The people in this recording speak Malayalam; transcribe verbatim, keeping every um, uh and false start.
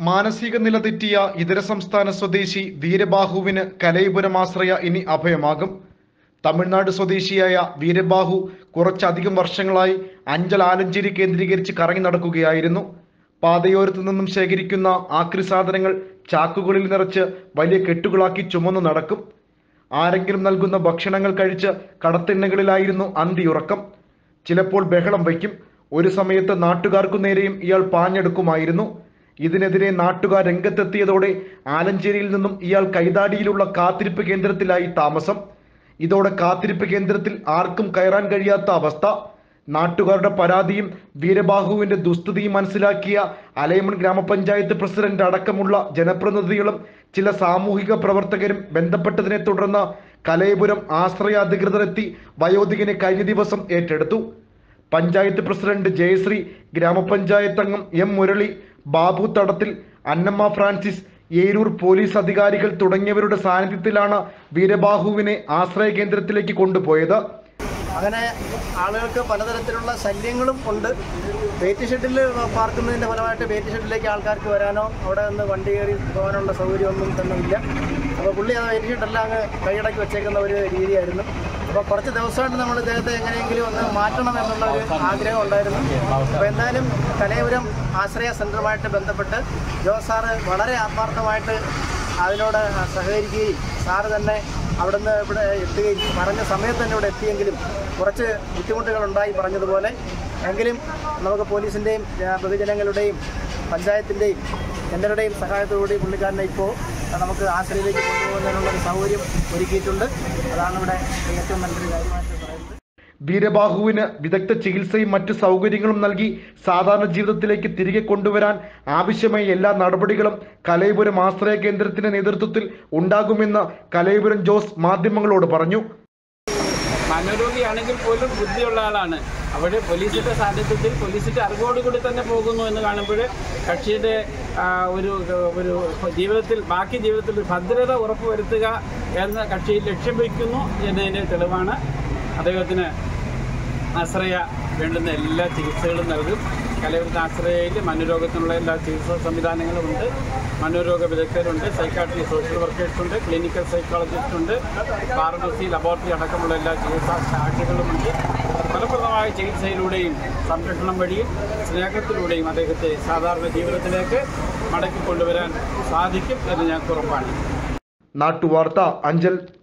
മാനസിക നില തെറ്റിയ ഇതര സംസ്ഥാന സ്വദേശി വീരബാഹുവിന് കലൈപുരം ആശ്രയ ഇനി അഭയമാകും. തമിഴ്നാട് സ്വദേശിയായ വീരബാഹു കുറച്ചധികം വർഷങ്ങളായി അഞ്ചൽ ആലഞ്ചേരി കേന്ദ്രീകരിച്ച് കറങ്ങി നടക്കുകയായിരുന്നു. പാതയോരത്തു നിന്നും ശേഖരിക്കുന്ന ആക്രി സാധനങ്ങൾ ചാക്കുകളിൽ നിറച്ച് വലിയ കെട്ടുകളാക്കി ചുമന്നു നടക്കും. ആരെങ്കിലും നൽകുന്ന ഭക്ഷണങ്ങൾ കഴിച്ച് കടത്തിണ്ണകളിലായിരുന്നു അന്തിയുറക്കം. ചിലപ്പോൾ ബഹളം വയ്ക്കും. ഒരു സമയത്ത് നാട്ടുകാർക്കു നേരെയും ഇയാൾ പാഞ്ഞെടുക്കുമായിരുന്നു. ഇതിനെതിരെ നാട്ടുകാർ രംഗത്തെത്തിയതോടെ ആലഞ്ചേരിയിൽ നിന്നും ഇയാൾ കൈതാടിയിലുള്ള കാത്തിരിപ്പ് കേന്ദ്രത്തിലായി താമസം. ഇതോടെ കാത്തിരിപ്പ് കേന്ദ്രത്തിൽ ആർക്കും കയറാൻ കഴിയാത്ത അവസ്ഥ. നാട്ടുകാരുടെ പരാതിയും വീരബാഹുവിന്റെ ദുസ്ഥിതിയും മനസ്സിലാക്കിയ അലൈമൺ ഗ്രാമപഞ്ചായത്ത് പ്രസിഡന്റ് അടക്കമുള്ള ജനപ്രതിനിധികളും ചില സാമൂഹിക പ്രവർത്തകരും ബന്ധപ്പെട്ടതിനെ തുടർന്ന് കലൈപുരം ആശ്രയ അധികൃതരെത്തി വയോധികനെ കഴിഞ്ഞ ദിവസം ഏറ്റെടുത്തു. പഞ്ചായത്ത് പ്രസിഡന്റ് ജയശ്രീ, ഗ്രാമപഞ്ചായത്ത് അംഗം എം മുരളി, ബാബു തടത്തിൽ, അന്നമ്മ ഫ്രാൻസിസ്, ഏരൂർ പോലീസ് അധികാരികൾ തുടങ്ങിയവരുടെ സാന്നിധ്യത്തിലാണ് വീരബാഹുവിനെ ആശ്രയ കേന്ദ്രത്തിലേക്ക് കൊണ്ടുപോയത്. അങ്ങനെ ആളുകൾക്ക് പലതരത്തിലുള്ള ശല്യങ്ങളും ഉണ്ട്. വെയിറ്റ് ഷെഡിൽ പാർക്കുന്നതിൻ്റെ ഫലമായിട്ട് വെയിറ്റ് ഷെഡിലേക്ക് ആൾക്കാർക്ക് വരാനോ അവിടെ നിന്ന് വണ്ടി കയറി പോകാനുള്ള സൗകര്യമൊന്നും തന്നെ ഇല്ല. അപ്പോൾ പുള്ളി ആ വെയിറ്റ് ഷെഡെല്ലാം അങ്ങ് കൈയടക്കി വെച്ചേക്കുന്ന ഒരു രീതിയായിരുന്നു. അപ്പോൾ കുറച്ച് ദിവസമായിട്ട് നമ്മൾ ഇദ്ദേഹത്തെ എങ്ങനെയെങ്കിലും ഒന്ന് മാറ്റണം എന്നുള്ള ഒരു ആഗ്രഹം ഉണ്ടായിരുന്നു. അപ്പോൾ എന്തായാലും കലൈപുരം ആശ്രയ സെൻ്ററുമായിട്ട് ബന്ധപ്പെട്ട് ജോസ് സാറ് വളരെ ആത്മാർത്ഥമായിട്ട് അതിനോട് സഹകരിക്കുകയും സാറ് തന്നെ അവിടുന്ന് ഇവിടെ എത്തുകയും പറഞ്ഞ സമയത്ത് തന്നെ ഇവിടെ എത്തിയെങ്കിലും കുറച്ച് ബുദ്ധിമുട്ടുകളുണ്ടായി പറഞ്ഞതുപോലെ. എങ്കിലും നമുക്ക് പോലീസിൻ്റെയും പൊതുജനങ്ങളുടെയും പഞ്ചായത്തിൻ്റെയും എല്ലാവരുടെയും സഹായത്തോടുകൂടി പുള്ളിക്കാരനെ ഇപ്പോൾ നമുക്ക് ആശ്രയയിലേക്ക് കൊണ്ടുപോകുന്നതിനുള്ളൊരു സൗകര്യം ഒരുക്കിയിട്ടുണ്ട്. അതാണ് ഇവിടെ ഏറ്റവും നല്ലൊരു കാര്യമായിട്ട് പറയുന്നത്. വീരബാഹുവിന് വിദഗ്ധ ചികിത്സയും മറ്റു സൗകര്യങ്ങളും നൽകി സാധാരണ ജീവിതത്തിലേക്ക് തിരികെ കൊണ്ടുവരാൻ ആവശ്യമായ എല്ലാ നടപടികളും കലൈപുരം ആശ്രയ കേന്ദ്രത്തിന്റെ നേതൃത്വത്തിൽ ഉണ്ടാകുമെന്ന് കലൈപുരം ജോസ് മാധ്യമങ്ങളോട് പറഞ്ഞു. മനോരോഗിയാണെങ്കിൽ പോലും ബുദ്ധിയുള്ള ആളാണ്. അവിടെ പോലീസിൻ്റെ സാന്നിധ്യത്തിൽ പോലീസിൻ്റെ അറിവോടുകൂടി തന്നെ പോകുന്നു എന്ന് കാണുമ്പോൾ കക്ഷിയുടെ ഒരു ഒരു ജീവിതത്തിൽ ബാക്കി ജീവിതത്തിൽ ഭദ്രത ഉറപ്പുവരുത്തുക എന്ന കക്ഷി ലക്ഷ്യം വയ്ക്കുന്നു എന്നതിൻ്റെ തെളിവാണ്. അദ്ദേഹത്തിന് ആശ്രയ വേണ്ടുന്ന എല്ലാ ചികിത്സകളും നൽകും. കലൈപുരത്തെ ആശ്രയയിൽ മനോരോഗത്തിനുള്ള എല്ലാ ചികിത്സാ സംവിധാനങ്ങളും ഉണ്ട്. മനോരോഗ വിദഗ്ധരുണ്ട്, സൈക്കാട്രി, സോഷ്യൽ വർക്കേഴ്സുണ്ട്, ക്ലിനിക്കൽ സൈക്കോളജിസ്റ്റ് ഉണ്ട്, ഫാർമസി, ലബോറട്ടറി അടക്കമുള്ള എല്ലാ ചികിത്സാ ശാഖകളുമുണ്ട്. ഫലപ്രദമായ ചികിത്സയിലൂടെയും സംരക്ഷണം വഴിയും സ്നേഹത്തിലൂടെയും അദ്ദേഹത്തെ സാധാരണ ജീവിതത്തിലേക്ക് മടക്കിക്കൊണ്ടുവരാൻ സാധിക്കും എന്ന് ഞങ്ങൾക്ക് ഉറപ്പാണ്. നാട്ടുവാർത്ത, അഞ്ചൽ.